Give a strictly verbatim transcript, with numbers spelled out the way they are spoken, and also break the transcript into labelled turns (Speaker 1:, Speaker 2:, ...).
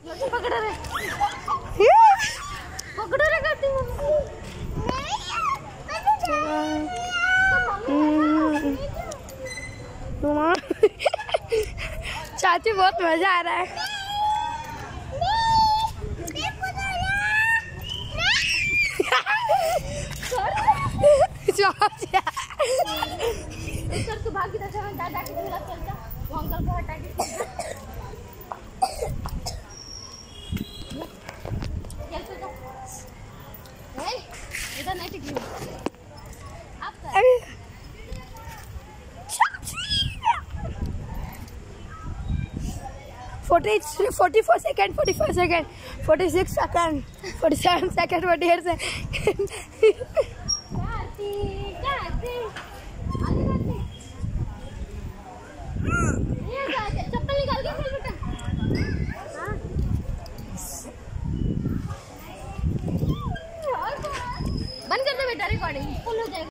Speaker 1: पकड़ रहे पकड़ रहे करती हूँ। चाची बहुत मजा आ रहा है। तू भाग की तरफ से दादा की तरफ चलता वो अंकल को हटा के चल चल ए इधर नहीं टिक आप forty forty four second forty four second forty six second forty seven second forty eight second चप्पल निकाल के